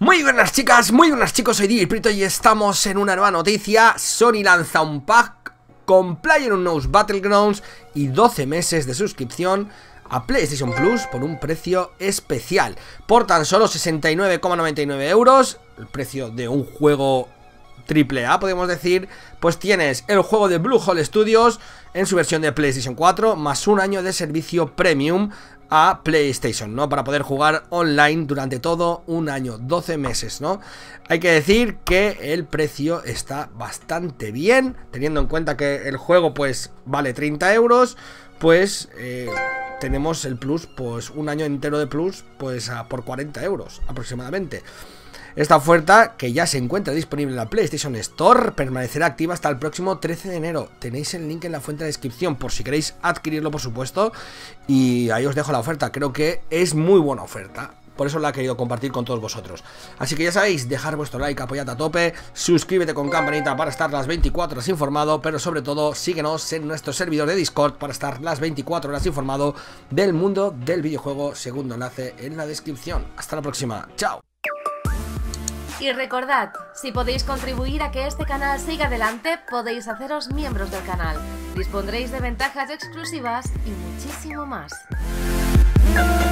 Muy buenas chicas, muy buenas chicos, soy Digiprito y estamos en una nueva noticia. Sony lanza un pack con PlayerUnknown's Battlegrounds y 12 meses de suscripción a PlayStation Plus por un precio especial. Por tan solo 69,99 euros, el precio de un juego AAA, podemos decir, pues tienes el juego de Bluehole Studios en su versión de PlayStation 4, más un año de servicio premium a PlayStation, ¿no? Para poder jugar online durante todo un año, 12 meses, ¿no? Hay que decir que el precio está bastante bien, teniendo en cuenta que el juego, pues, vale 30 euros, pues, tenemos el Plus, pues, un año entero de Plus, pues, por 40 euros aproximadamente. Esta oferta, que ya se encuentra disponible en la PlayStation Store, permanecerá activa hasta el próximo 13 de enero. Tenéis el link en la fuente de descripción por si queréis adquirirlo, por supuesto. Y ahí os dejo la oferta. Creo que es muy buena oferta. Por eso la he querido compartir con todos vosotros. Así que ya sabéis, dejar vuestro like, apoyad a tope, suscríbete con campanita para estar las 24 horas informado, pero sobre todo síguenos en nuestro servidor de Discord para estar las 24 horas informado del mundo del videojuego. Segundo enlace en la descripción. Hasta la próxima. Chao. Y recordad, si podéis contribuir a que este canal siga adelante, podéis haceros miembros del canal. Dispondréis de ventajas exclusivas y muchísimo más.